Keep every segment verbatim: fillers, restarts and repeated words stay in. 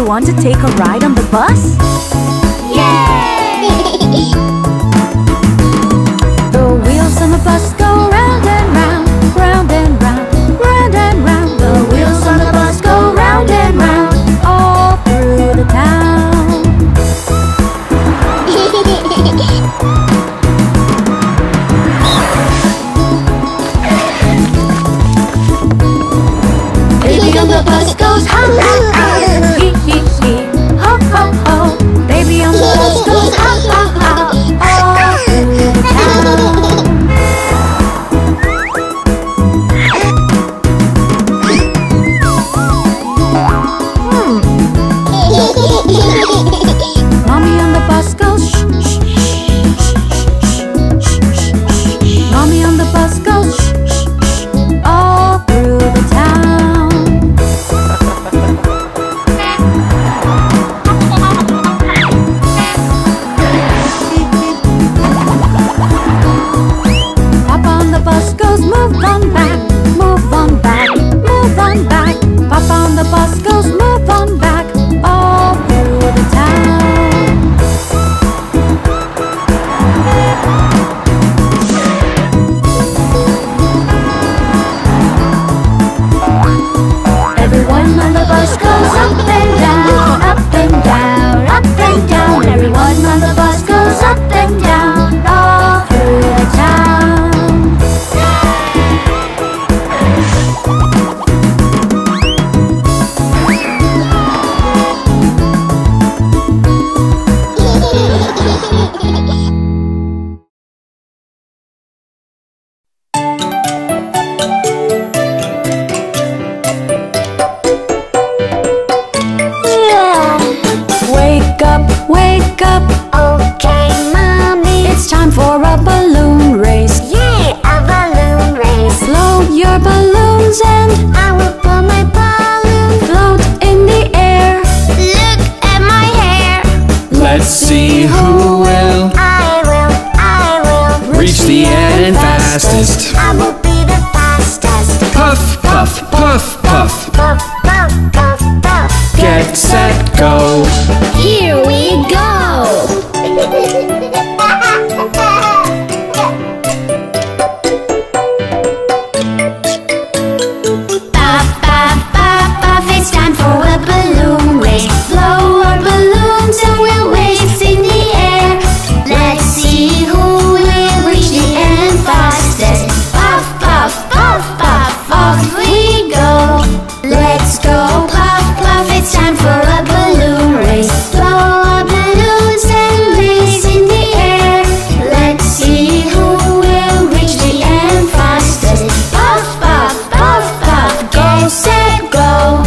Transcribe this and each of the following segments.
you want to take a ride on the bus? Yay! The wheels on the bus go round and round, round and round, round and round. The wheels on the bus go round and round, all through the town. Baby on the bus goes ho ho ho, hee hee hee, ho ho ho. Baby on the bus goes ho ho ho, all through the town. Mommy on the bus goes shh shh shh shh shh shh. Mommy on the bus goes shh shh shh, all through the town. Papa on the bus goes move on back, move on back, move on back. Papa on the bus goes move on back, all through the town. Everyone on the bus goes up and down, up and down, up and down. Everyone on the bus goes up and down, all through the town. Wake up, wake up, Okay, Mommy. it's time for a balloon race. Yay, a balloon race. Blow your balloons and I will blow my balloon. float in the air. Look at my hair. Let's see who will I will, I will. reach the end fastest. I will be the fastest. Puff, puff, puff, puff. Puff, puff, puff, puff. Get set, go. Here we go. Puff, puff, puff, puff. It's time for a balloon race. Blow our balloons and we'll race in the air. Let's see who will reach the end fastest. Puff, puff, puff, puff. Off we go. Let's go. Puff, puff. It's time for a balloon race. Blow our balloons and race in the air. Let's see who will reach the end fastest. Puff, puff, puff, puff. Go, set, go.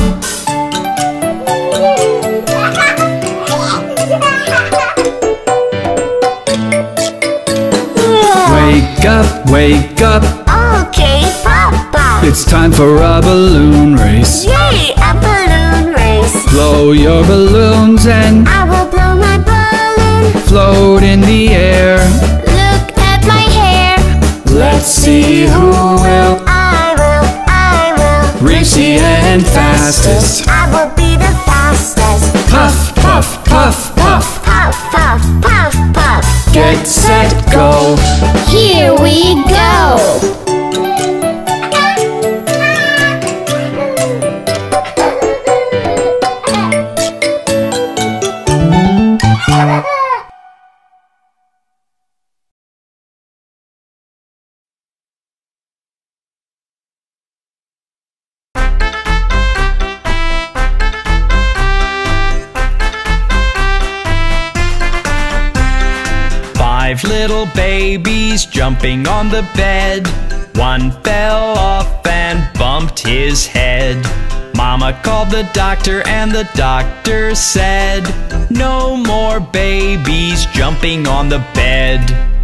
Wake up, wake up. Okay, Papa. It's time for a balloon race. Yay, a balloon race. Blow your balloons and I will blow my balloon. float in the air. Look at my hair. Let's see who will I will, I will. reach the end fastest. I will be the fastest. Puff, puff, puff, puff. Puff, puff, puff, puff. Get set, go. Here we go. Five little babies jumping on the bed. One fell off and bumped his head. Mama called the doctor and the doctor said, no more babies jumping on the bed.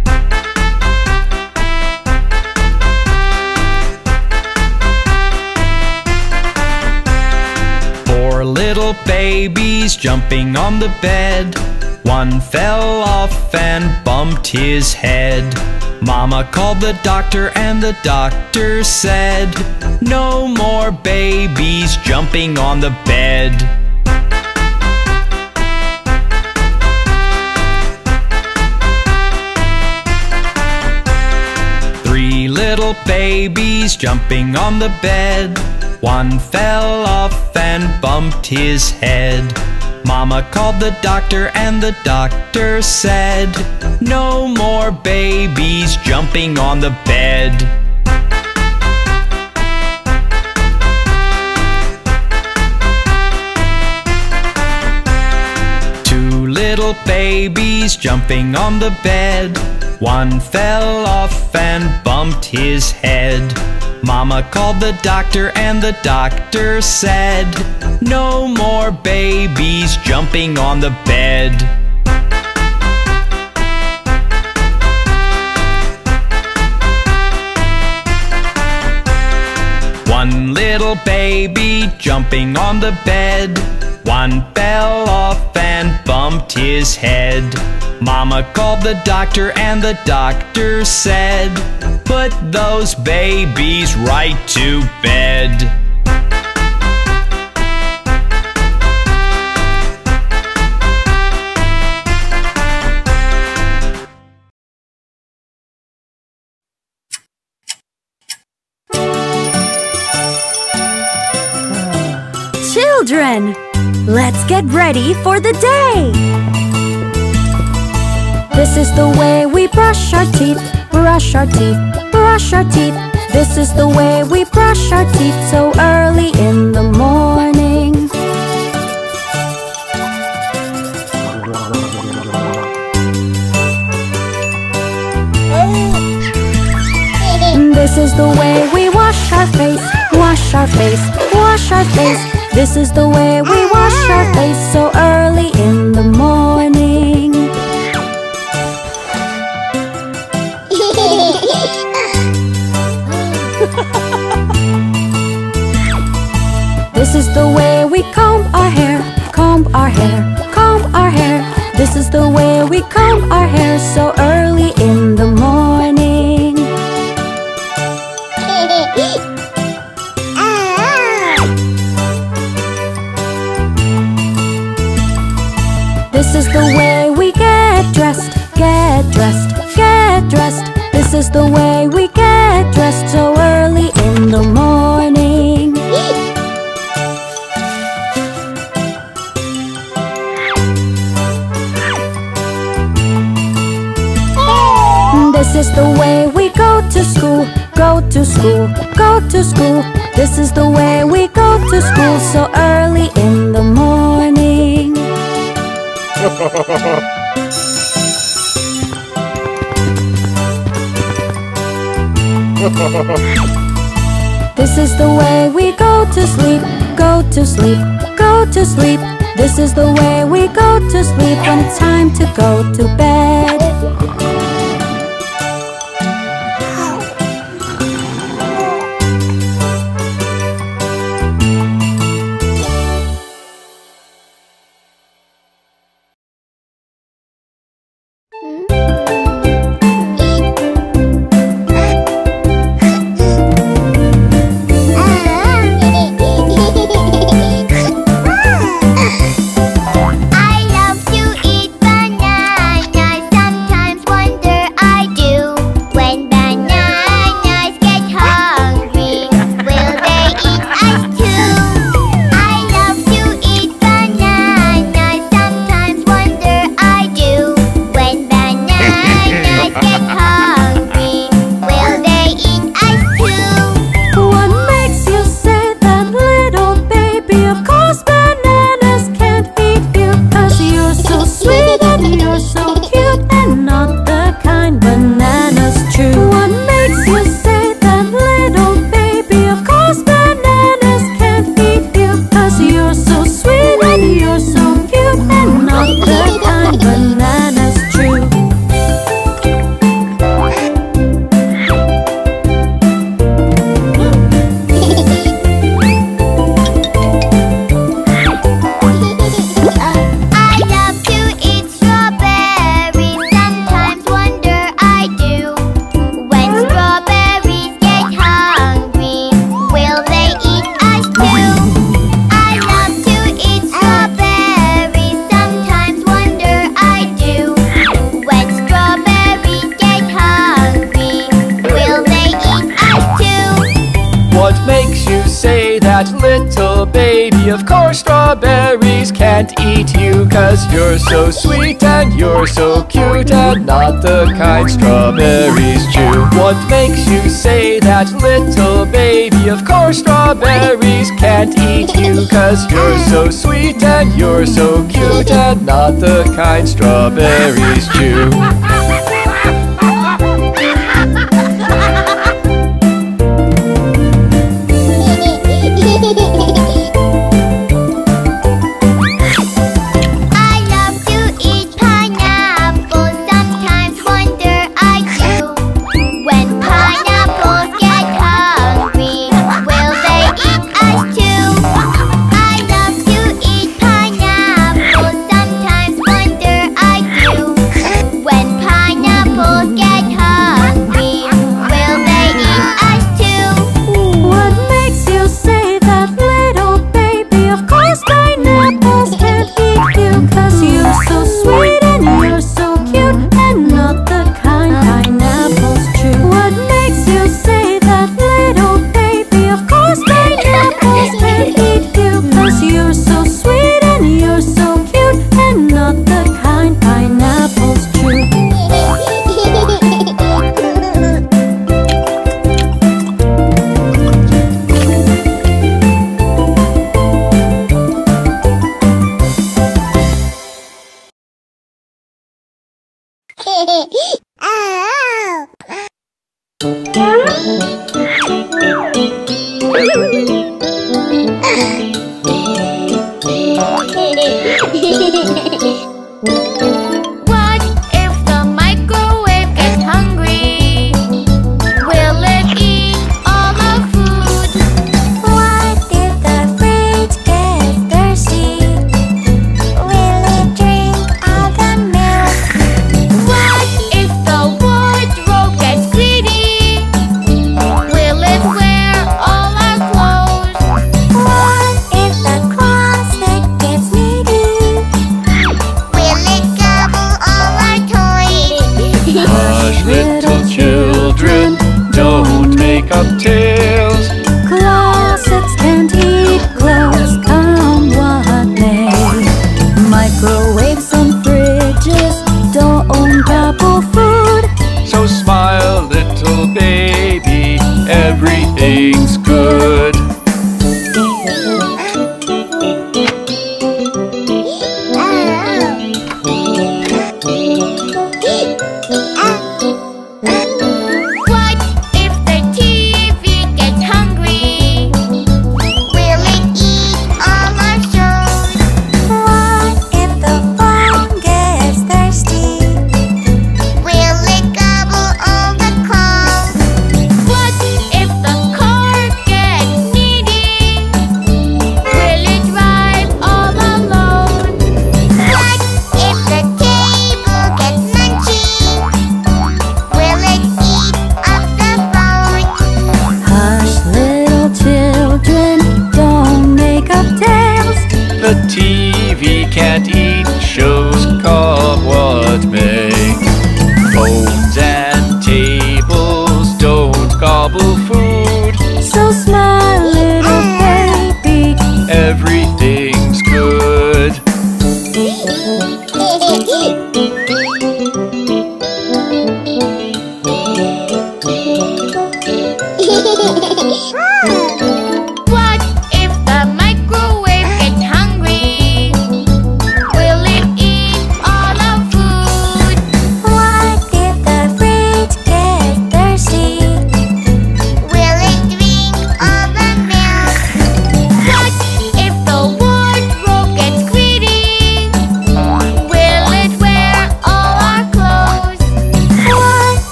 Four little babies jumping on the bed. One fell off and bumped his head. Mama called the doctor and the doctor said, no more babies jumping on the bed. babies jumping on the bed. One fell off and bumped his head. Mama called the doctor and the doctor said, no more babies jumping on the bed. Two little babies jumping on the bed. One fell off and bumped his head. Mama called the doctor and the doctor said, no more babies jumping on the bed. One little baby jumping on the bed. One fell off and bumped his head. Mama called the doctor and the doctor said, put those babies right to bed. Children, let's get ready for the day! This is the way we brush our teeth, brush our teeth, brush our teeth. This is the way we brush our teeth so early in the morning. This is the way we wash our face, wash our face, wash our face. This is the way we wash our face so early in the morning. This is the way we comb our hair, comb our hair, comb our hair. This is the way we comb our hair so early in the morning. This is the way we get dressed, get dressed, get dressed. This is the way we get dressed so early in the morning. This is the way we go to school, go to school, go to school. This is the way we go to school so early in the morning. This is the way we go to sleep, go to sleep, go to sleep. This is the way we go to sleep when it's time to go to bed. I love to eat banana, strawberries can't eat you, 'cause you're so sweet and you're so cute, and not the kind strawberries chew. What makes you say that, little baby? Of course strawberries can't eat you, 'cause you're so sweet and you're so cute, and not the kind strawberries chew.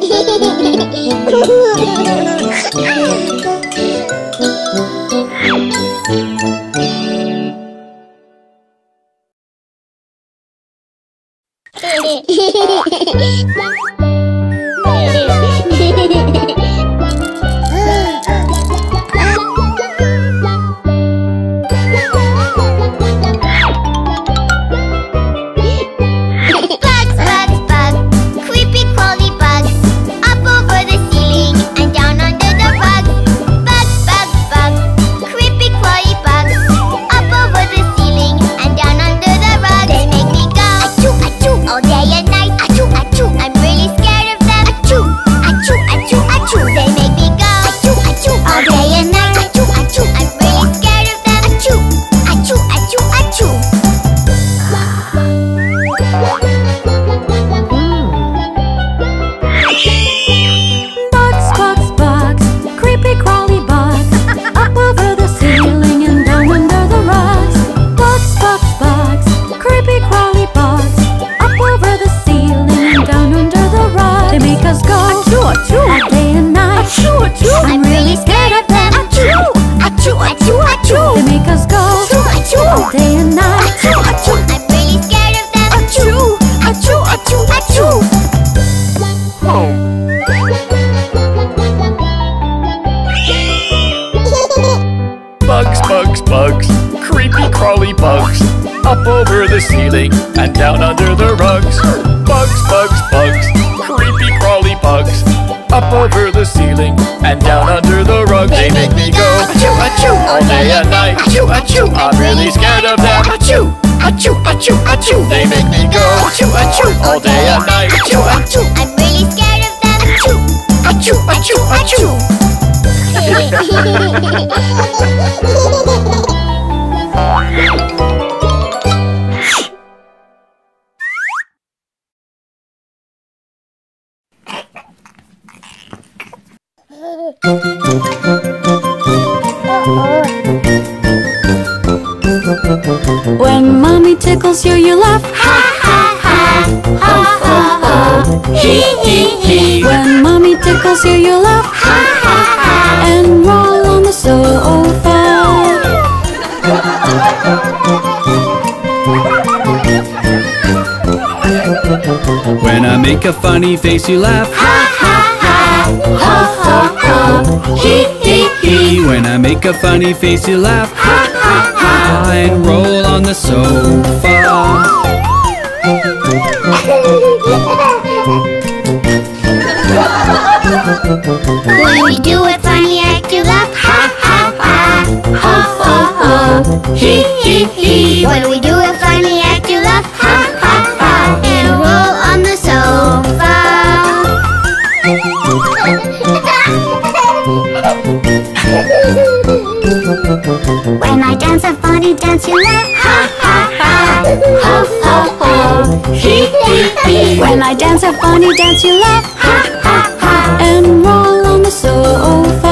Good. Bugs, bugs, bugs, creepy crawly bugs, up over the ceiling and down under the rugs. Bugs, bugs, bugs, creepy crawly bugs, up over the ceiling and down under the rugs. They make me go achoo, achoo, all day and night. Achoo, achoo, I'm really scared of them. Achoo, achoo, achoo, achoo. They make me go achoo, achoo, all day and night. Achoo, achoo, I'm really scared of them. Achoo, achoo, achoo, achoo. When mommy tickles you, you laugh. Ha ha ha, ha ha ha, hee hee hee. When mommy tickles you, you laugh. Ha ha ha, and roll on the sofa. When I make a funny face, you laugh. Ha ha ha, ha ha ha, hee hee hee. When I make a funny face, you laugh. Ha ha ha, And roll on the sofa. When we do a funny act, you laugh. Ha ha ha, ha ha ha, hee hee hee. When we do a funny act, you laugh. Ha ha ha, and roll on the sofa. When I dance a funny dance, you laugh. Ha ha ha, Ha ha ha, hee hee hee. When I dance a funny dance, you laugh. Ha ha ha, and roll on the sofa.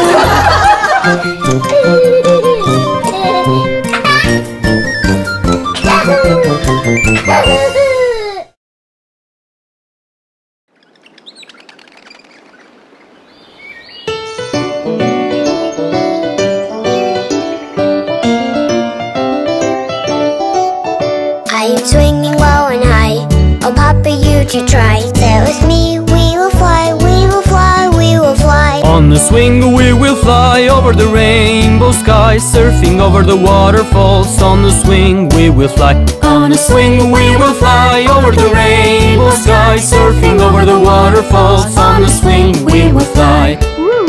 I'm swinging low and high. Oh, Papa, you to try. There with me, we will fly, we will fly, we will fly. On the swing we will fly over the rainbow sky, surfing over the waterfalls. On the swing we will fly. On a swing we will fly over the rainbow sky, surfing over the waterfalls. On the swing we will fly.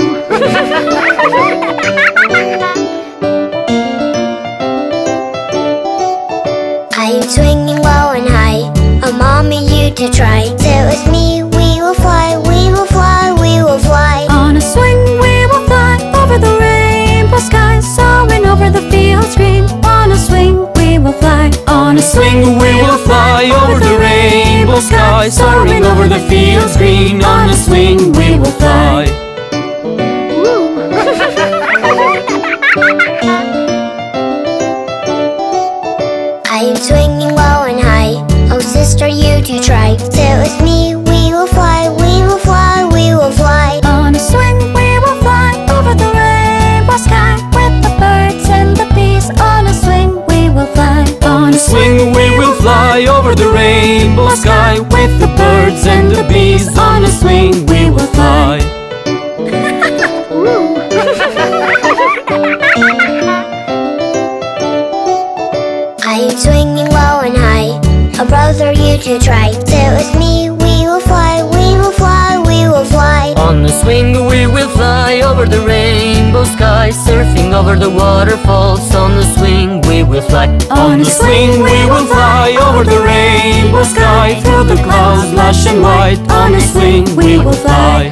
I'm swinging low and high. Oh, Mommy, you to try. There with me, we will fly, we will fly, we will fly. On a swing we will fly over the rainbow sky, soaring over the fields green. On a swing we will fly. On a Swing we will fly over the rainbow sky, soaring over the fields green. On a swing we will fly. I'm swinging low and high. Oh, sister, you to try. There with me, we will fly, we will fly, we will fly. On a swing we will fly over the rainbow sky, with the birds and the bees. On a swing we will fly. On a Swing we will fly over the rainbow sky, with the birds birds and the bees. On a swing we will fly. I'm swinging low and high, a brother you to try. Stay with me, we will fly, we will fly, we will fly. On the swing we will fly over the rainbow sky, surfing over the waterfalls. On the swing we will fly. On the swing we will fly over the rainbow sky, through the clouds lush and white. On a swing we will fly.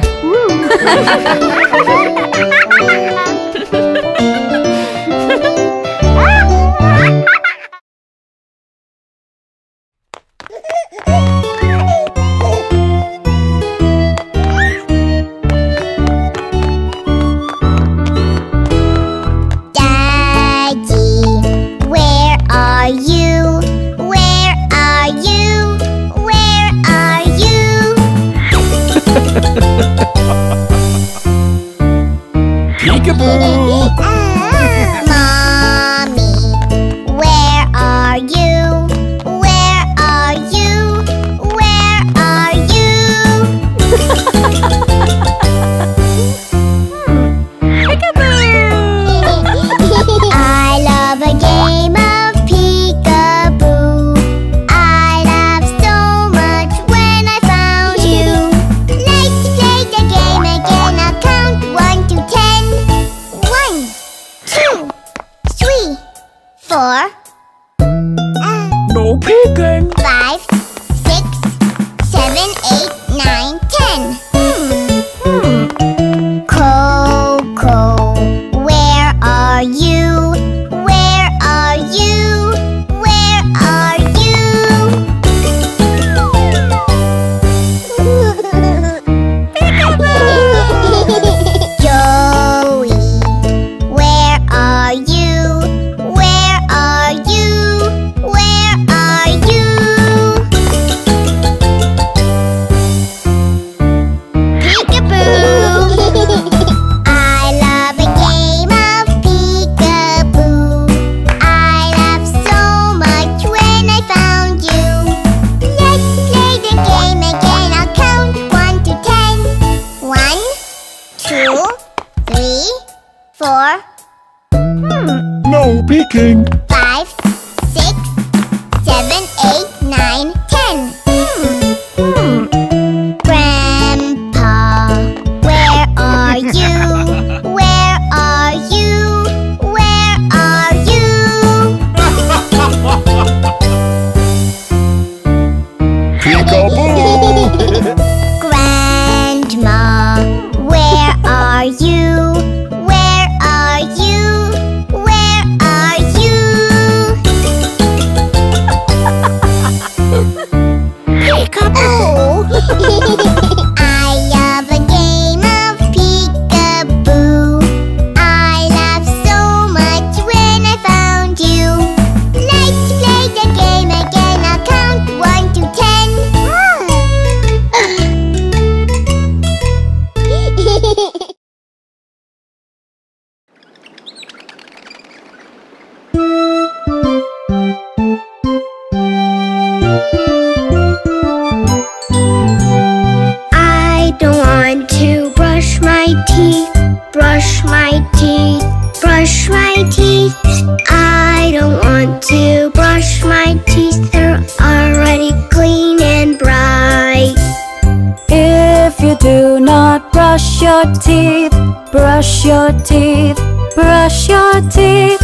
Brush your teeth, brush your teeth.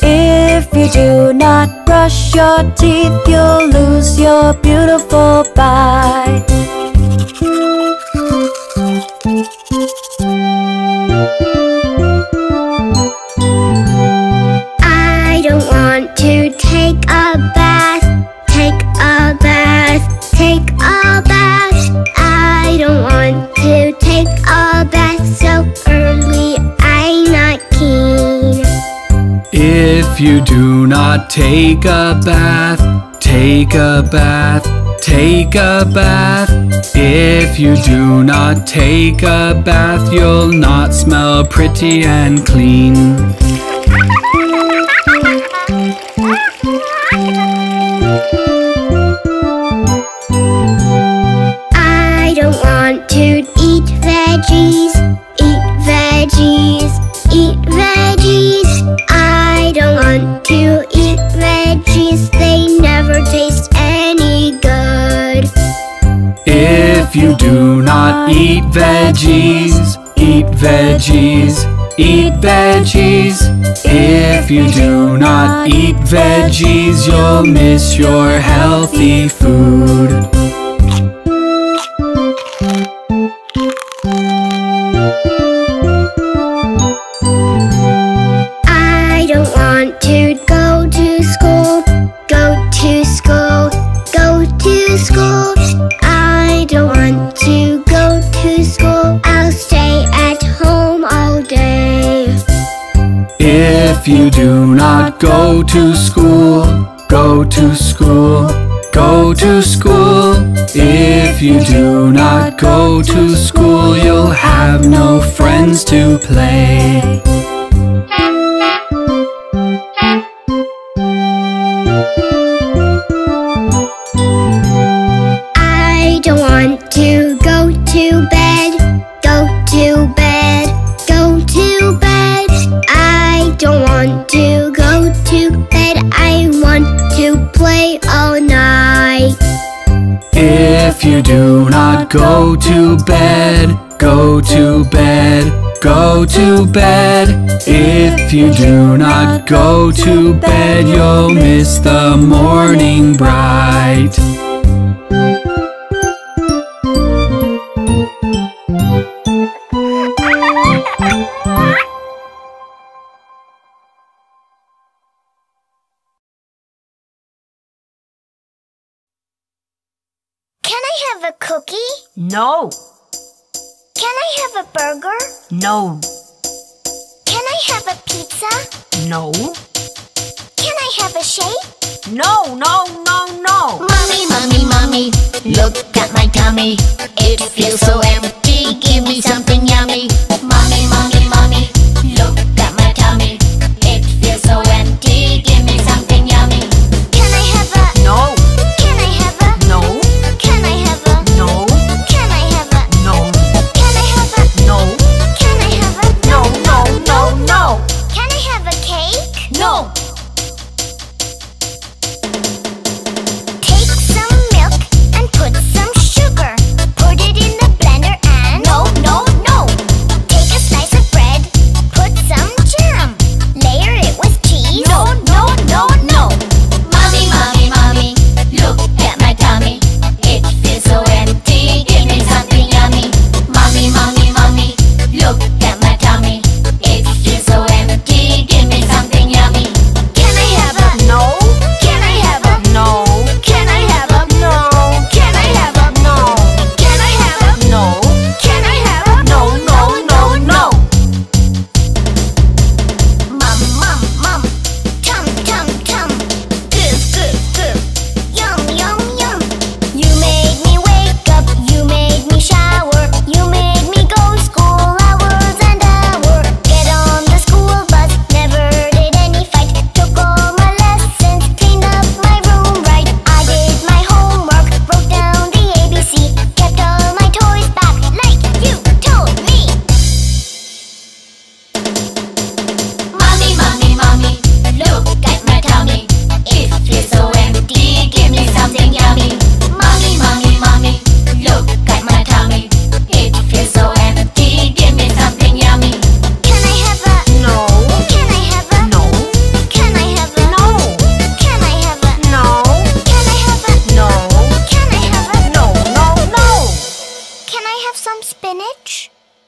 If you do not brush your teeth, you'll lose your beautiful bite. I don't want to take a bath, take a bath, take a bath. I don't want to take a bath so early, I'm not keen. If you do not take a bath, take a bath, take a bath. If you do not take a bath, you'll not smell pretty and clean. do not eat veggies, eat veggies, eat veggies. If you do not eat veggies, you'll miss your healthy food. I don't want to go to school, go to school, go to school. I don't want to go to school, I'll stay at home all day. If you do not go to school, go to school, go to school. If you do not go to school, you'll have no friends to play. I don't want to go to bed, go to bed, go to bed. I don't want to go to bed, I want to play all night. If you do not go to bed, go to bed, go to bed. If you do not go to bed, you'll miss the morning bright. Can I have a cookie? No, Can I have a burger? no, Can I have a pizza? no, Can I have a shake? no, no, no, no. Mommy, mommy, mommy, look at my tummy. It feels so empty, give me something yummy. Mommy, mommy, mommy, look at my tummy. It feels so empty, give me something yummy. Can I have a No, Can I have a no, Can I have a no, Can I have a no, Can I have a no, Can I have a no, no, no, no. Can I have a cake? No, Take some milk and put some sugar. Put it in the blender and No, no, no. take a slice of bread. Put some jam. Layer it with cheese. No, no, no, no. Mommy, mommy, mommy, look at my tummy. It feels so empty, give me something yummy. Mommy, mommy, mommy, look at my tummy. It feels so empty, give me something yummy. Can I have a no, Can I have a no, Can I have a no, Can I have a no, Can I have a no, Can I have a no, no, no, no. Mum, mum, mum. Tum, tum, tum. Goof, goof, goof. Yum, yum, yum. You made me wake up. You made me shower. You made me go school hours and hours. Get on the school bus. Never did any fight. Took all my lessons. Cleaned up my room right. I did my homework. Wrote down the A B C. Kept all my toys back like you told me. Mommy, mommy, mommy, look at my tummy. It feels so empty, give me something yummy. Mommy, mommy, mommy, look at my tummy. It feels so empty, give me something yummy. Can I have a No, Can I have a no, Can I have a no, Can I have a no, Can I have a no, Can I have a no, no, no. Can I have some spinach?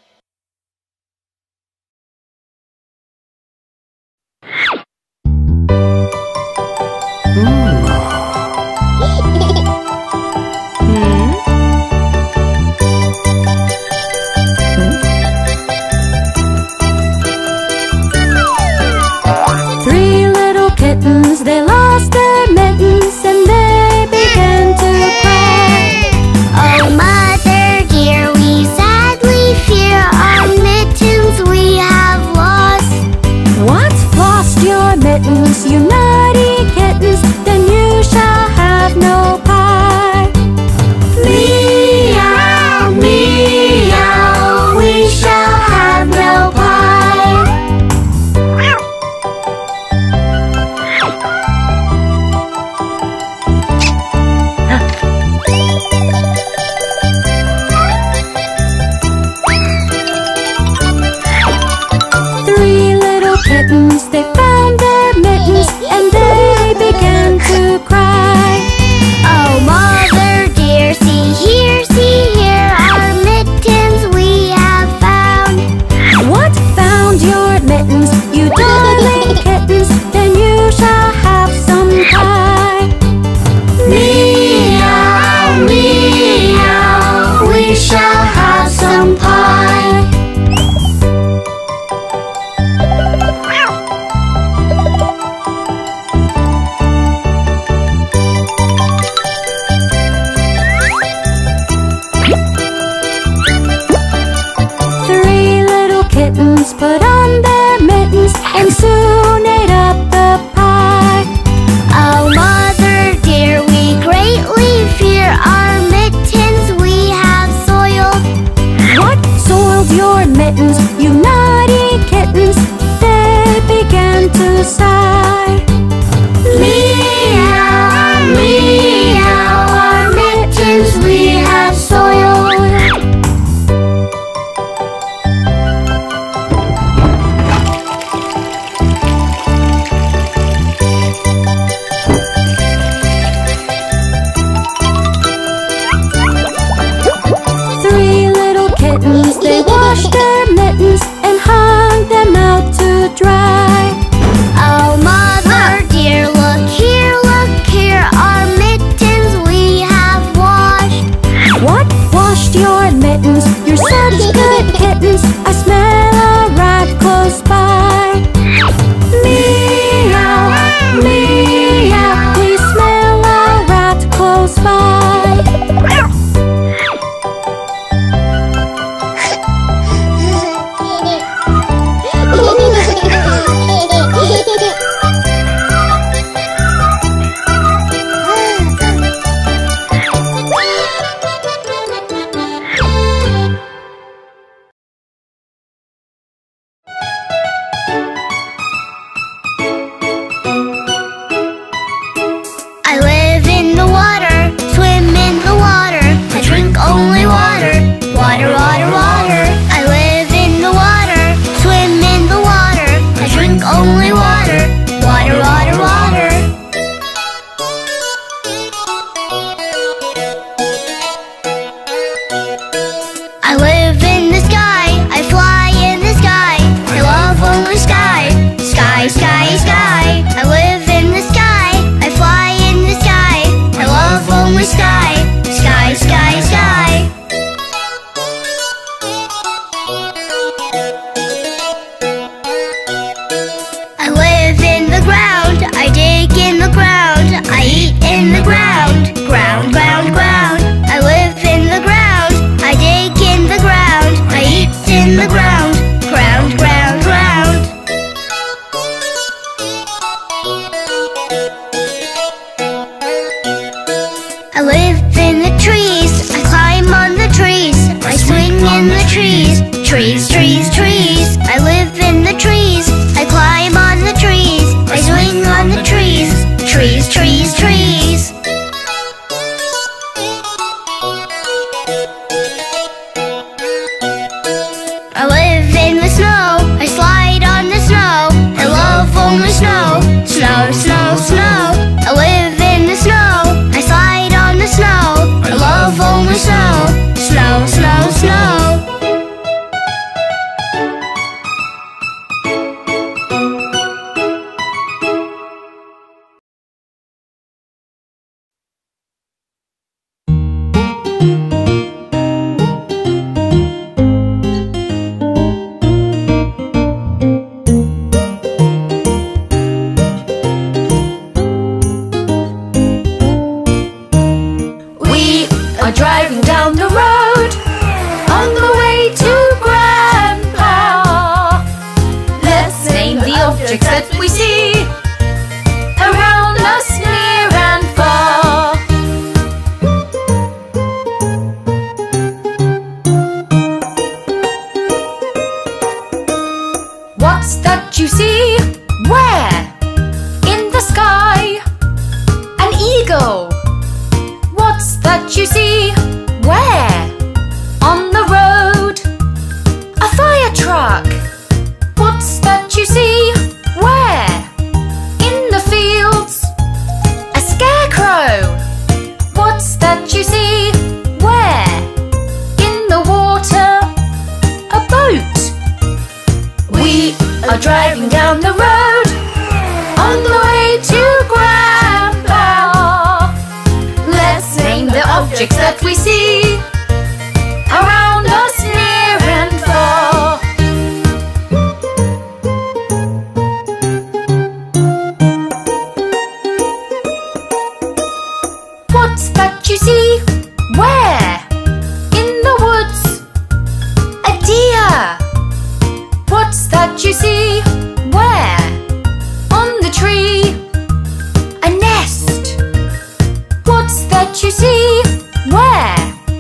Three little kittens, they lost their mittens and they began to cry. Oh, mother dear, we sadly fear our mittens we have lost. What's lost your mittens, you naughty kittens? Then you shall have no pie. Meow, meow, we shall have no pie. sky. Meow, meow, our mittens we have soiled. Three little kittens, they washed their mittens and hung them out to dry. Oh, mother dear, look here, look here, our mittens we have washed. What? Washed your mittens? You're such good kittens. I smell a rat close by. Meow, meow, we smell a rat close by. I live in the water, swim in the water, I drink only water, water, water, water. I live in the water, swim in the water, I drink only water, water, water, water. I live in the sky, I fly in the sky, I love only sky, sky, sky, sky. I live in the sky, I fly in the sky, I love only sky, sky, sky, sky. I live in the ground, I dig in the ground, I eat in the ground, ground, ground, ground. I live in the ground, I dig in the ground, I eat in the ground, ground, ground, ground. I live in the trees, I climb on the trees, I swing in the trees, trees, trees, trees. I live in the trees, I climb on the trees, I swing on the trees, trees, trees, trees. I live in the snow, I slide on the snow, I love only snow, snow, snow, snow. I live in the snow, I slide on the snow, I love only snow, snow, snow, snow. We are driving down the road on the way to Grandpa. Let's name the objects that we see around us near and far. What's that you see? Where? In the sky. An eagle. What's that you see? Where? On the road. A fire truck. What's that you see? Where? In the fields. A scarecrow. What's that you see? Where? In the water. A boat. We are driving down the road on the way to Grandpa. Let's name the objects that we see around us near and far. What's that you see? Where? In the woods. A deer. What's that you see? Where? On the tree. A nest. What's that you see? Where?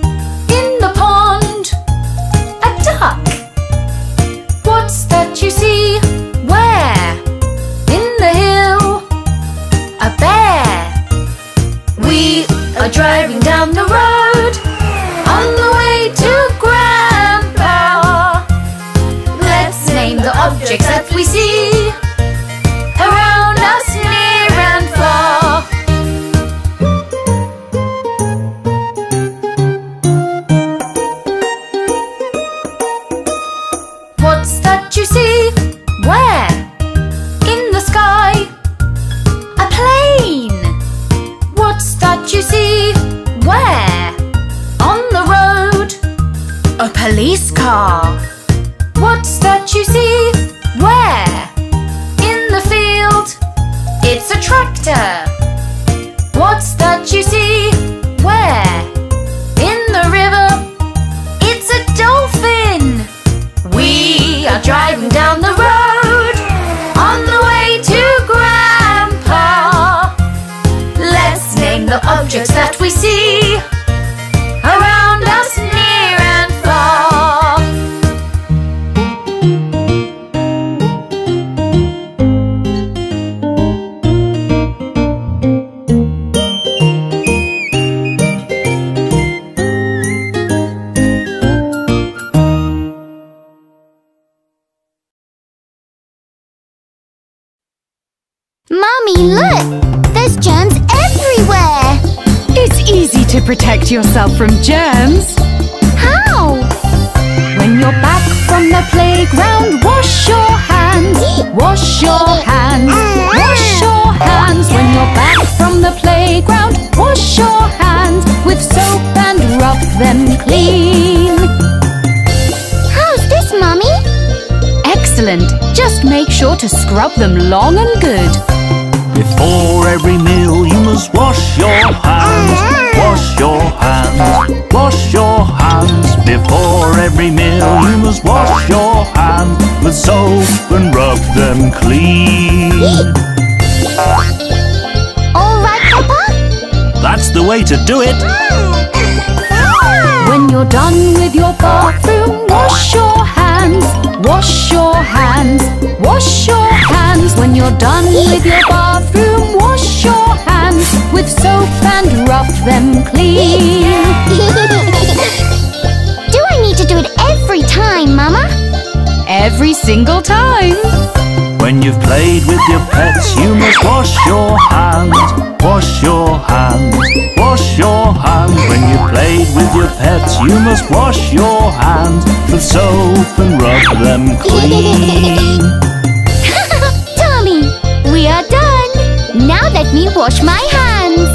are driving down the road on the way to Grandpa. Let's name the objects that we see around us near and far. What's that you see? Where? In the sky. A plane. What's that you see? Where? On the road. A police car. What's that you see? Where? In the field. It's a tractor. What's that you see? Where? In the river. It's a dolphin. We are driving down the road on the way to Grandpa. Let's name the objects that we see around us near and far. Mommy, look! There's germs everywhere! It's easy to protect yourself from germs. How? When you're back from the playground, wash your hands. Wash your hands. Wash your hands. When you're back from the playground, wash your hands with soap and rub them clean. How's this, Mommy? Excellent. Just make sure to scrub them long and good. Before every meal you must wash your hands. Wash your hands. Wash your hands. Before every meal you must wash your hands with soap and rub them clean. All right, Papa? That's the way to do it. When you're done with your bathroom, wash your hands. Wash your hands. Wash your hands. When you're done with your bathroom, wash your hands with soap and rub them clean. Do I need to do it every time, Mama? Every single time. When you've played with your pets, you must wash your hands. Wash your hands. Wash your hands. When you've played with your pets, you must wash your hands with soap and rub them clean. Tommy, we are done. Now let me wash my hands.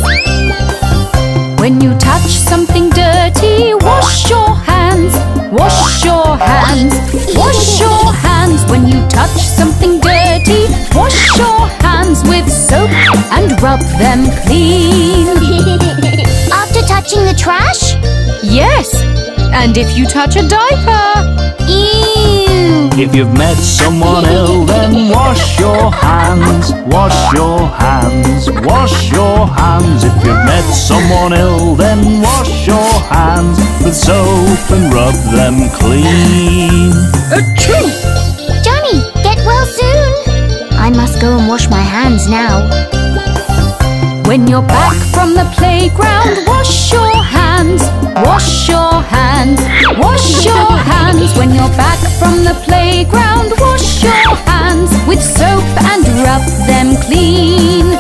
When you touch something dirty, wash your hands. Wash your hands. Wash your hands. When you touch something dirty, wash your hands with soap and rub them clean. After touching the trash? Yes, and if you touch a diaper. Ew! If you've met someone ill, then wash your hands. Wash your hands. Wash your hands. If you've met someone ill, then wash your hands with soap and rub them clean. Achoo! Johnny, get well soon. I must go and wash my hands now. When you're back from the playground, wash your hands. Wash your hands. Wash your hands. When you're back from the playground, wash your hands with soap and rub them clean.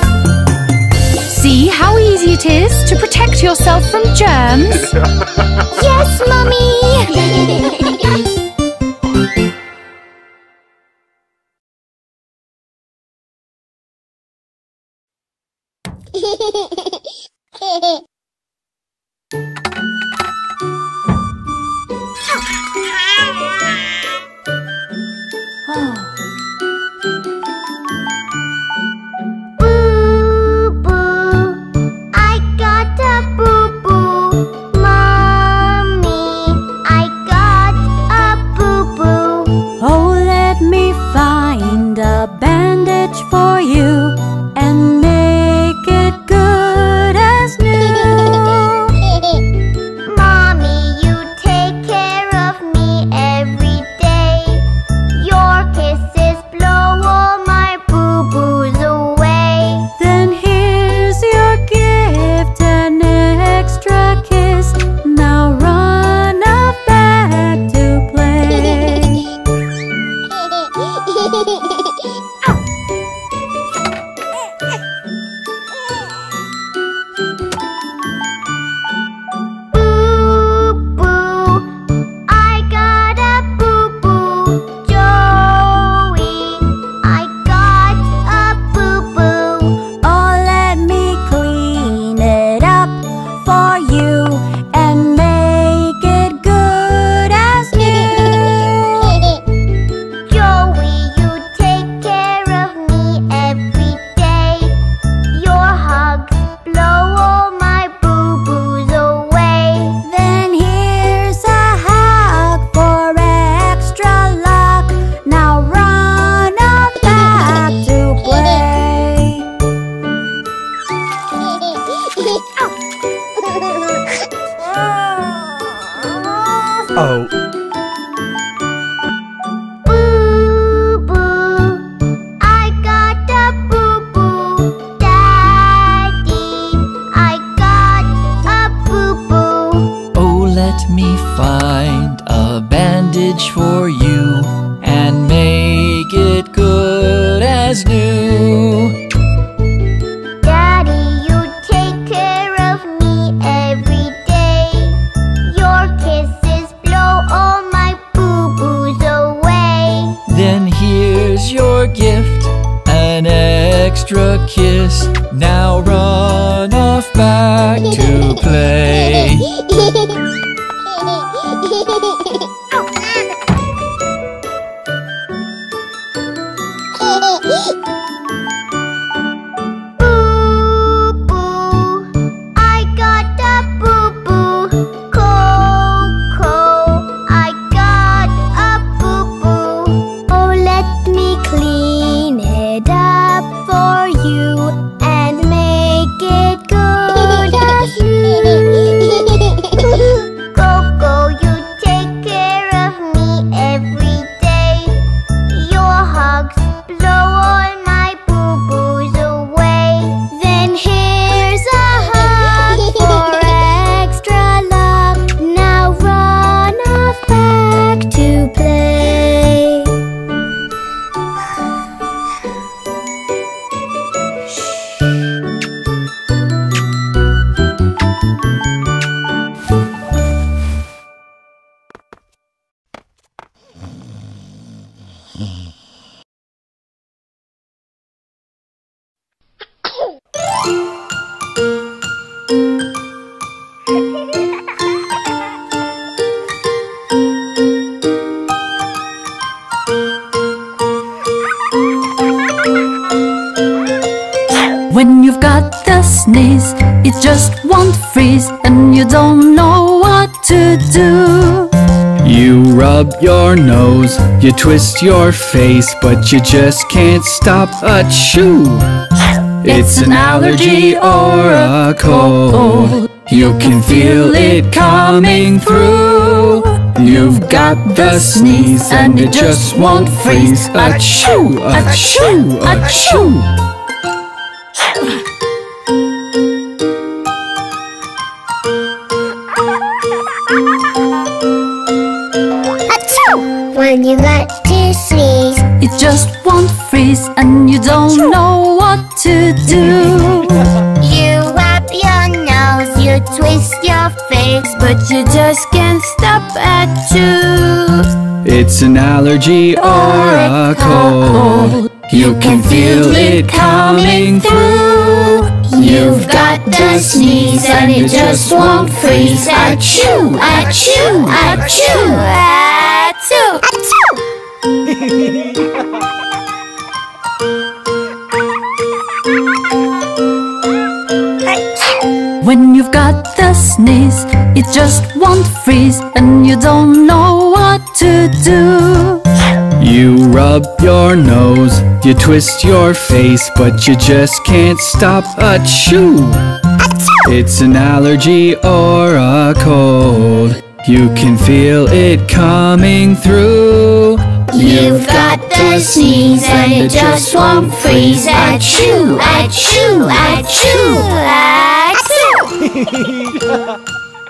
See how easy it is to protect yourself from germs? Yes, Mummy! For you and make it good as new. extra kiss. Now run off back to play. When you've got the sneeze, it just won't freeze, and you don't know what to do. You rub your nose, you twist your face, but you just can't stop achoo. It's an allergy or a cold. You can feel it coming through. You've got the sneeze and it just won't freeze. Achoo, achoo, achoo. When you got to sneeze, it just won't freeze, and you don't know what to do. You rub your nose, you twist your face, but you just can't stop achoo. It's an allergy or a cold. You can feel it coming through. You've got the sneeze and it just won't freeze. Achoo, achoo, achoo, Achoo! When you've got the sneeze, it just won't freeze, and you don't know what to do. You rub your nose, you twist your face, but you just can't stop achoo. It's an allergy or a cold. You can feel it coming through. You've got the sneeze and it just won't freeze. Achoo, achoo, achoo, achoo.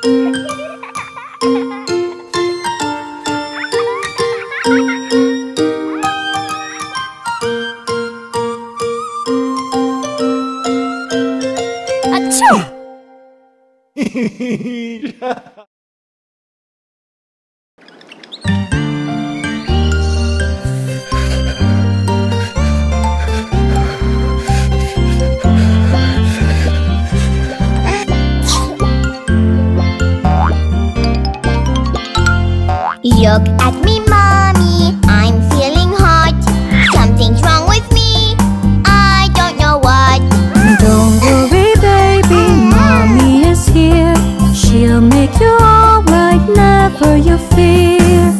Look at me, mommy, I'm feeling hot. Something's wrong with me, I don't know what. Don't worry, baby, mommy is here. She'll make you alright, never you fear.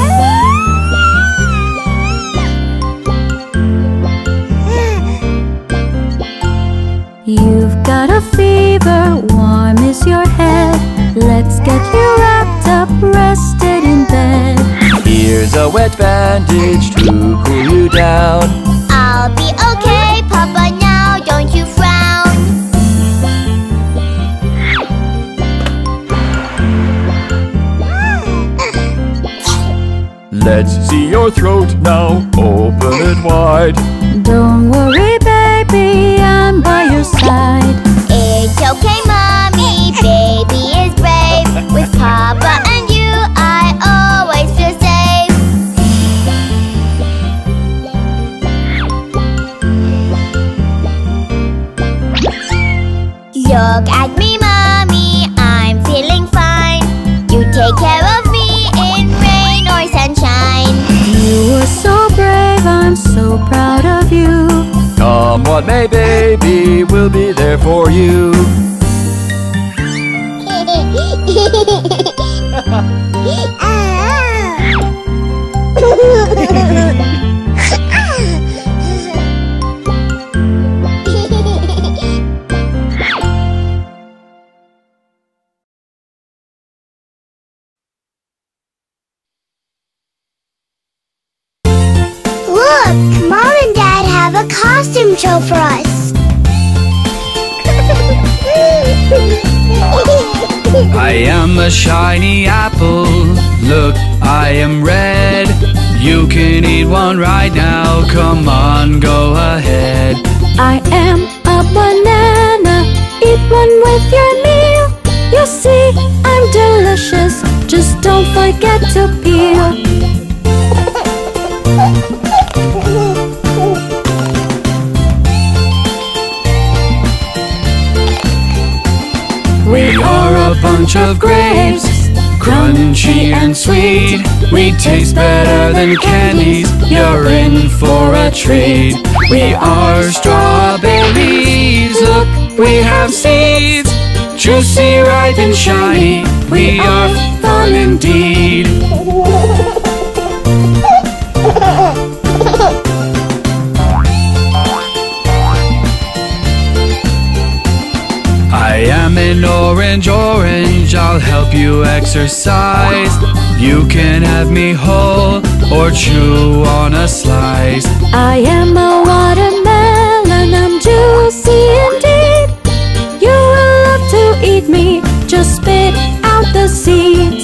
You've got a fever, warm is your head. Let's get you wrapped up, rested in bed. Here's a wet bandage to cool you down. I'll be okay, Papa, now don't you frown. Let's see your throat now, open it wide. Don't worry, baby, I'm by your side. It's okay, mommy, baby is brave. With Papa and you, I always feel safe. Look at me, mommy, I'm feeling fine. You take care of me in rain or sunshine. You were so brave, I'm so proud of you. Come what may, baby, we'll be there for you. Look, Mom and Dad have a costume show for us. I am a shiny apple. Look, I am red. You can eat one right now. Come on, go ahead. I am a banana. Eat one with your meal. You see, I'm delicious. Just don't forget to peel. We are a bunch of grapes, crunchy and sweet. We taste better than candies. You're in for a treat. We are strawberries. Look, we have seeds, juicy, ripe and shiny. We are fun indeed. I am an orange, orange, I'll help you exercise. You can have me whole or chew on a slice. I am a watermelon, I'm juicy indeed. You will love to eat me, just spit out the seeds.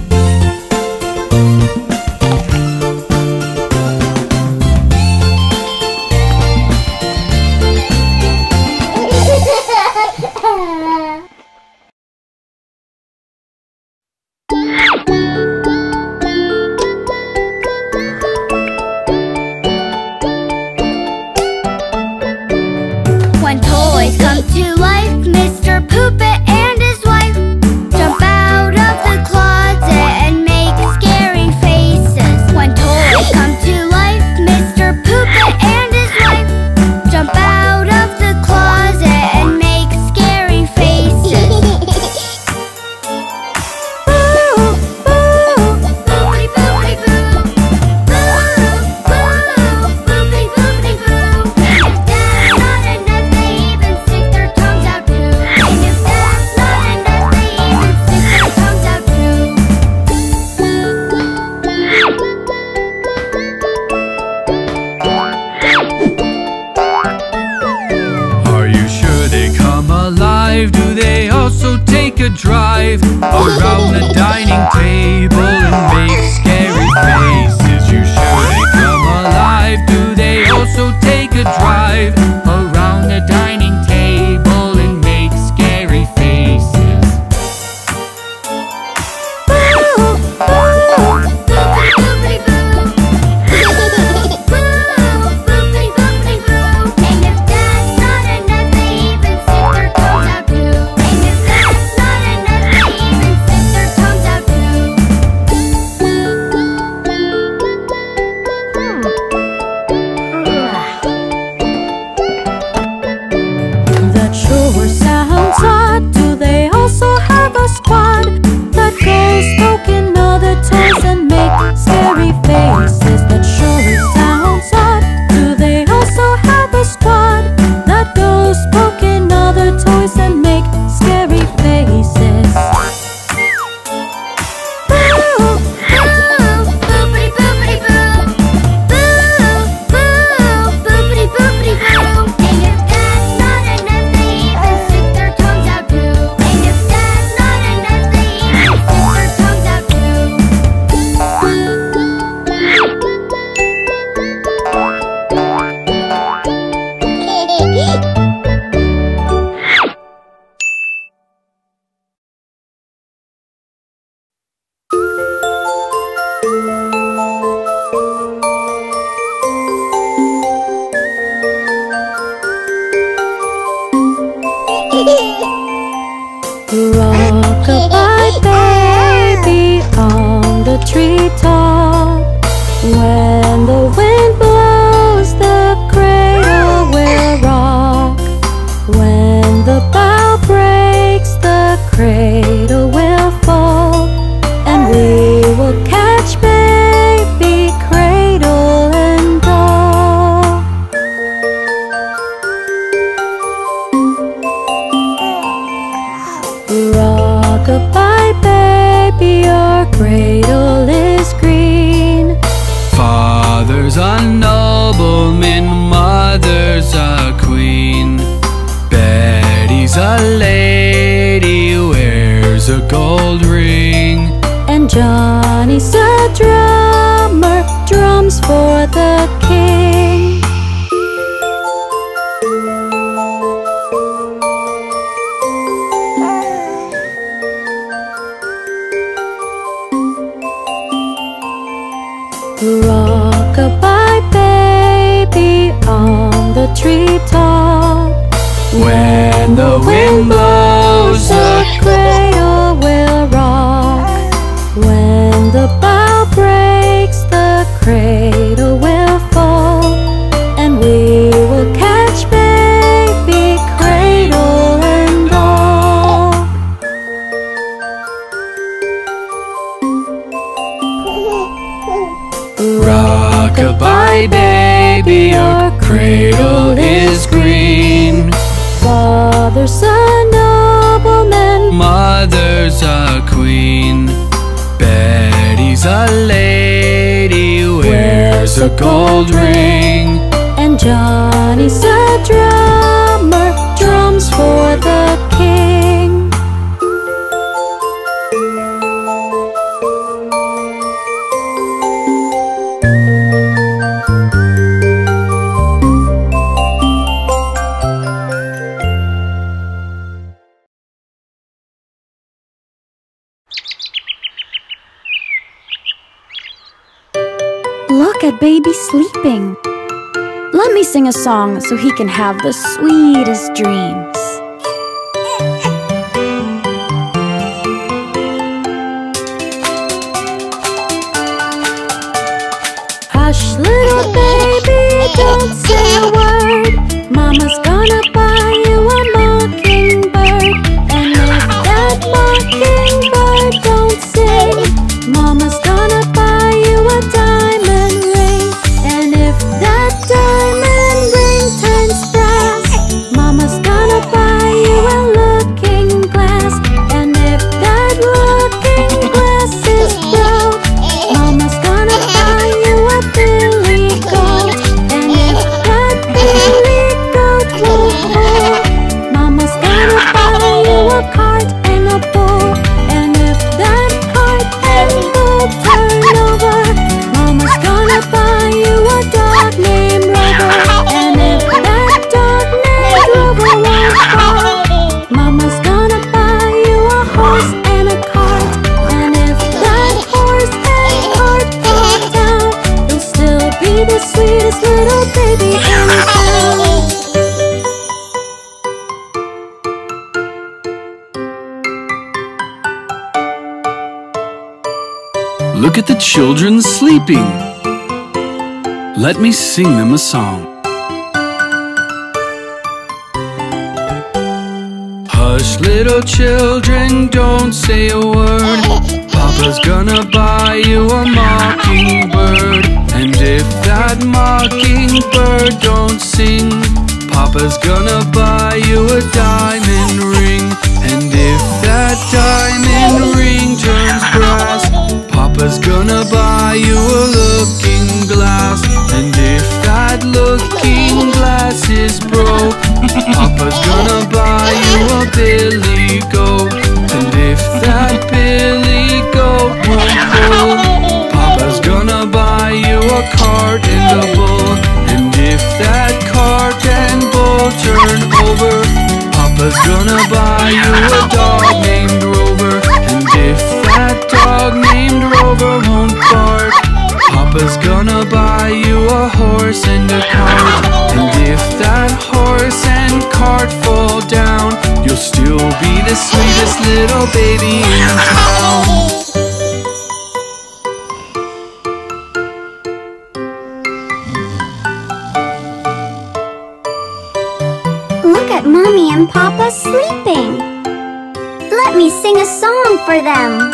When toys come to life, Mister Poopet and his wife jump out of the closet and make scary faces. When toys come to life, Mister Poopet and his wife jump out of the closet and make scary faces. Boo! Boo! Boopity boopity boo! Boo! Boo! Boopity boopity boo! And if that's not enough, they even stick their tongues out too. And if that's not enough, they even stick their tongues out too. Are you sure they come alive? Do they also take a drive around the dining table and make scary faces? You sure they come alive? Do they also take a drive around the dining table and make scary faces? Boo! Boo! Boopity boopity boo! Boo! Boopity boopity boo! And if that's not enough, they even stick their tongues out too. And if that's not enough, they even stick their tongues out too. That sure sounds odd. Do they also have a squad that goes poking other toys and make scary faces? That sure sounds odd. Do they also have a squad that goes poking other toys and make scary faces? Boo! Boo! Boopity boopity boo! Boo! Boo! Boopity boopity boo! And if that's not enough, they even stick their tongues out too. And if that's not enough, they even stick their tongues out too. Rock-a-bye baby on the treetop. When the wind blows, the cradle will rock. When the bough breaks, the cradle will fall, and we will catch baby cradle and all. Rock-a-bye baby, your cradle is green. Father's a nobleman, mother's a queen. Betty's a lady, wears a gold ring. And Johnny's a drummer, drums for the king. Rock-a-bye baby on the treetop. When the wind blows, the cradle will rock. When the bough breaks, the cradle will fall, and we will catch baby cradle and all. Rock-a-bye baby, your cradle is green. Father's a nobleman, Mother's a queen. Betty's a lady, wears a gold ring. and Johnny's a drummer, drums for the king. Look at baby sleeping. Let me sing a song so he can have the sweetest dreams. Hush, little baby, don't say a word. Mama's gonna buy you a mockingbird. And if that mockingbird don't sing, Mama's gonna buy you a diamond ring. And if that diamond ring turns brass, Mama's gonna buy you a looking glass. And if that looking glass is broke, Mama's gonna buy you a billy goat. And if that billy goat won't pull, Mama's gonna buy you a cart and a bull. And if that cart and bull turn over, Mama's gonna buy you a dog named Rover. And if that dog named Rover won't bark, Mama's gonna buy you a horse and a cart. And if that horse and cart fall down, you'll still be the sweetest little baby in town. Look at the children sleeping. Let me sing them a song. Hush, little children, don't say a word. Papa's gonna buy you a mockingbird. And if that mockingbird don't sing, Papa's gonna buy you a diamond ring. And if that diamond ring turns brass, Papa's gonna buy you a looking glass. And if that looking glass is broke, Papa's gonna buy you a billy goat. And if that billy goat won't pull, Papa's gonna buy you a cart and a bull. And if that cart and bull turn over, Papa's gonna buy you a dog named Rover. And if that dog named Rover won't bark, Papa's gonna buy you a horse and a cart. And if that horse and cart fall down, you'll still be the sweetest best little baby in town. Look at Mommy and Papa sleeping. Let me sing a song for them.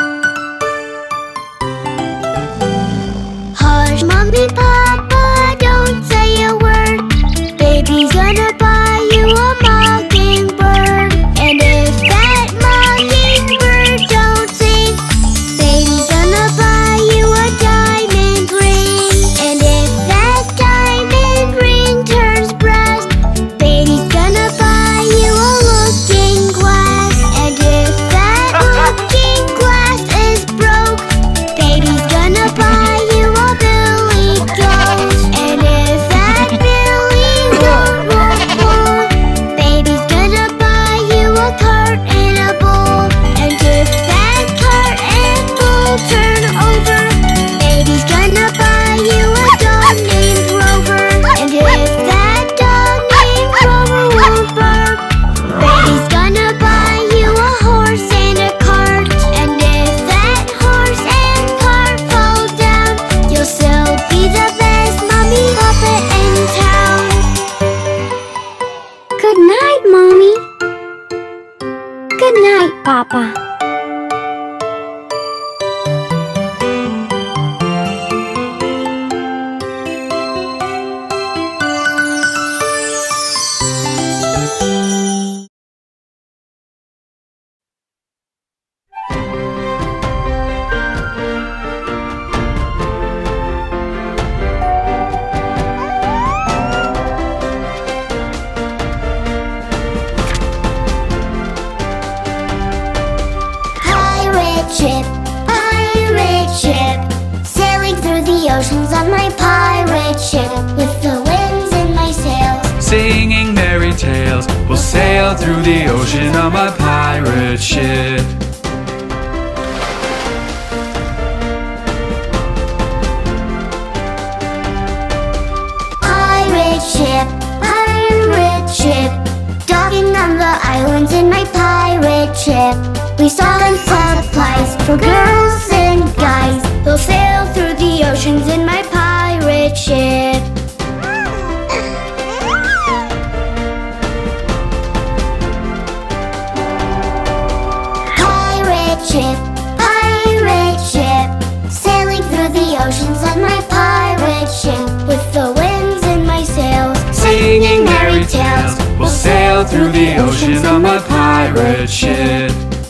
Hush, Mommy, Papa, don't say a word. Baby's gonna buy you a mockingbird. And if that mockingbird don't sing, baby's gonna buy you a diamond ring. And if that diamond ring turns brass, baby's gonna buy you a looking glass. And if that looking glass is broke, baby's gonna buy you a billy goat. And if that billy goat won't pull, baby's gonna buy you a cart and a bull. And if that cart and bull turn over, baby's gonna buy you a dog named Rover. And if that dog named Rover won't bark, baby's gonna buy you a horse and a cart. And if that horse and cart fall down, you'll still be the best Mommy, Papa in town. Good night, Mommy. Good night, Papa. Pirate ship, pirate ship, sailing through the oceans on my pirate ship, with the winds in my sails. Singing merry tales, we'll sail through the ocean on my pirate ship. Pirate ship, pirate ship, docking on the islands in my pirate ship. We stock and supplies for girls and guys. We'll sail through the oceans in my pirate ship. Pirate ship, pirate ship, sailing through the oceans on my pirate ship, with the winds in my sails. Singing merry tales, we'll sail through the ocean on my pirate ship.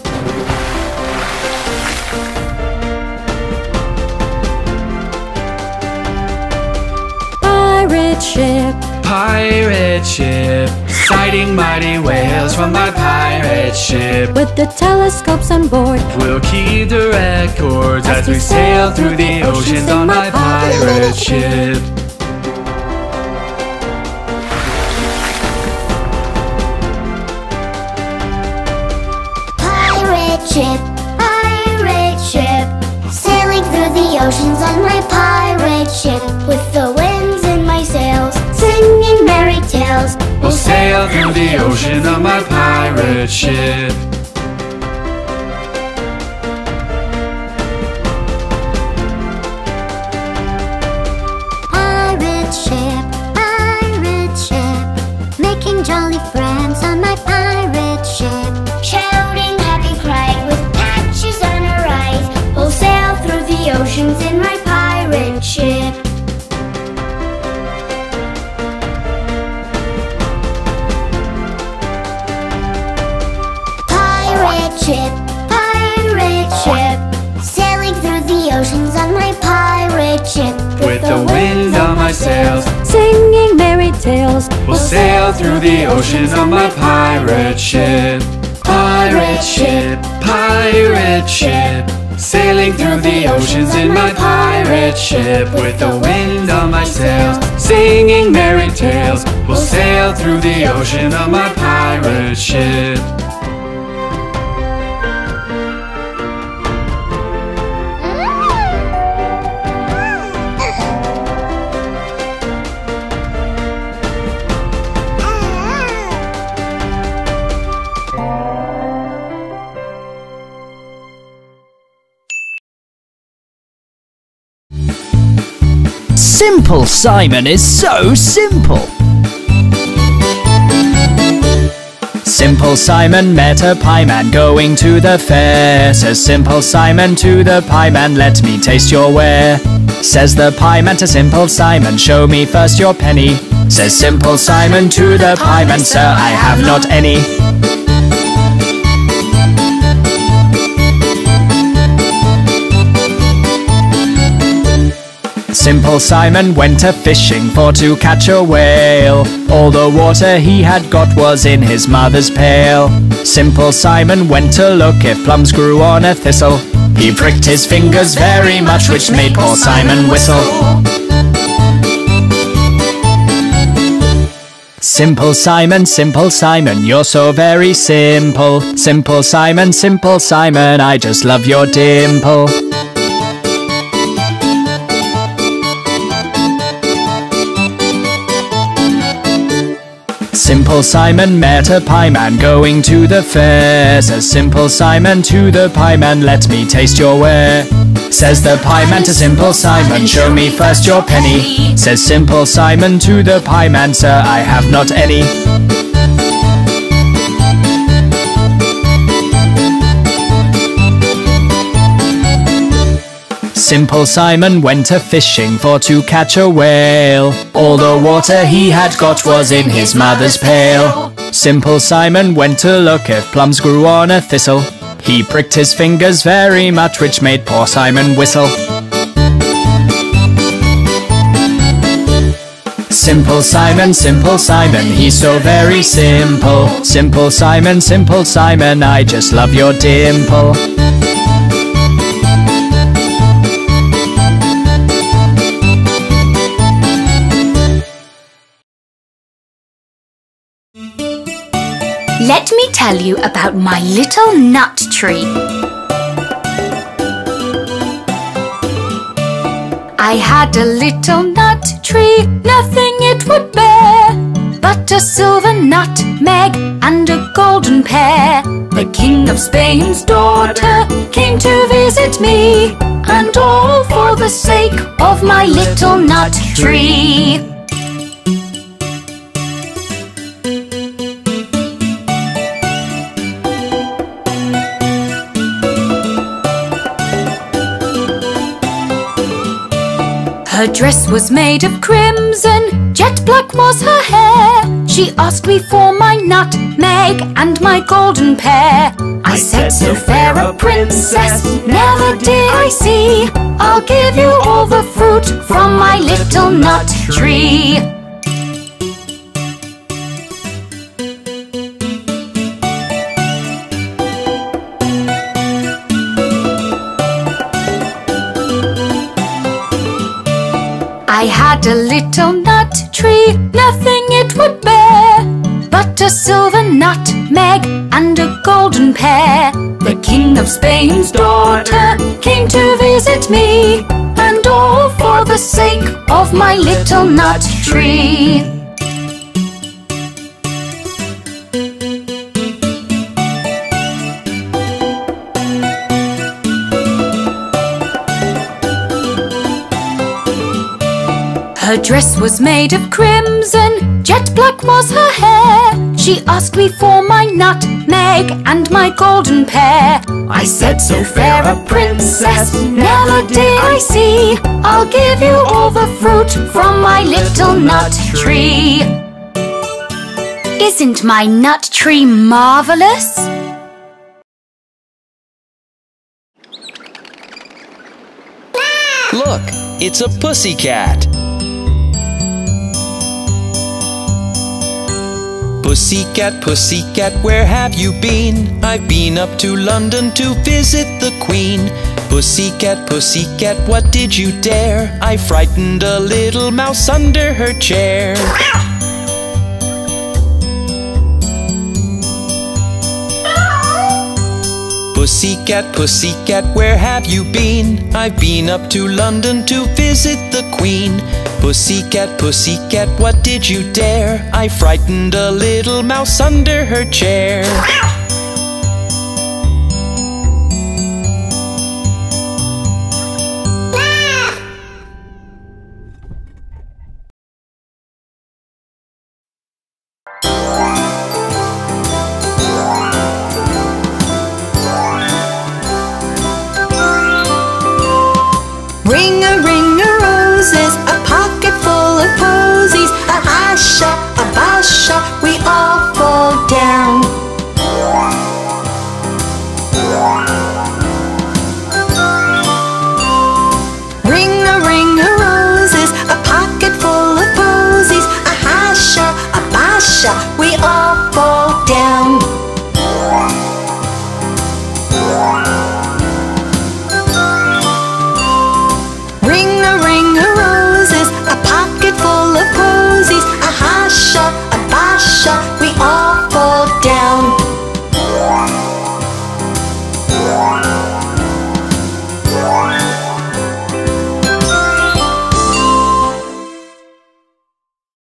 Pirate ship, Pirate ship, sighting mighty whales from my pirate ship. with the telescopes on board. We'll keep the records as we sail through the oceans on my pirate ship. Pirate ship, pirate ship, sailing through the oceans on my pirate ship, with the winds in my sails. Singing merry tales, We'll sail through the ocean on my pirate ship. pirate ship, pirate ship, making jolly friends on my pirate ship. Shouting happy cries with patches on our eyes. We'll sail through the oceans in my pirate ship. Pirate ship, pirate ship, sailing through the oceans on my pirate ship, With the wind on my sails, singing merry tales. we'll sail through the ocean on my pirate ship. Pirate ship, pirate ship, sailing through the oceans in my pirate ship. With the wind on my sails, singing merry tales, we'll sail through the ocean on my pirate ship. Simple Simon is so simple. Simple Simon met a pie man going to the fair. Says Simple Simon to the pie man, let me taste your ware. Says the pie man to Simple Simon, show me first your penny. Says Simple Simon to the pie man, sir, I have not any. Simple Simon went a-fishing for to catch a whale. All the water he had got was in his mother's pail. Simple Simon went to look if plums grew on a thistle. He pricked his fingers very much, which made poor Simon whistle. Simple Simon, Simple Simon, you're so very simple. Simple Simon, Simple Simon, I just love your dimple. Simple Simon met a pie man going to the fair. Says Simple Simon to the pie man, let me taste your ware. Says the pie man to Simple Simon, show me first your penny. Says Simple Simon to the pie man, sir, I have not any. Simple Simon went a-fishing for to catch a whale. All the water he had got was in his mother's pail. Simple Simon went to look if plums grew on a thistle. He pricked his fingers very much, which made poor Simon whistle. Simple Simon, Simple Simon, he's so very simple. Simple Simon, Simple Simon, I just love your dimple. Let me tell you about my little nut tree. I had a little nut tree, nothing it would bear but a silver nutmeg and a golden pear. The King of Spain's daughter came to visit me, and all for the sake of my little nut tree. Her dress was made of crimson, jet black was her hair. She asked me for my nutmeg and my golden pear. I said, so fair a princess never did I see. I'll give you all the fruit from my little nut tree. I had a little nut tree, nothing it would bear but a silver nutmeg and a golden pear. The King of Spain's daughter came to visit me, and all for the sake of my little nut tree. Her dress was made of crimson, jet black was her hair. She asked me for my nutmeg and my golden pear. I said, so fair a princess never did I see. I'll give you all the fruit from my little nut tree. Isn't my nut tree marvelous? Look, it's a pussycat. Pussycat, pussycat, where have you been? I've been up to London to visit the Queen. Pussycat, pussycat, what did you dare? I frightened a little mouse under her chair. Pussycat, pussycat, where have you been? I've been up to London to visit the Queen. Pussycat, pussycat, what did you dare? I frightened a little mouse under her chair. basha, we all fall down. Ring a ring a roses, a pocket full of posies, a hasha, a basha, we all fall down. Ring a ring a roses, a pocket full of posies, a hasha, a basha, we all fall down.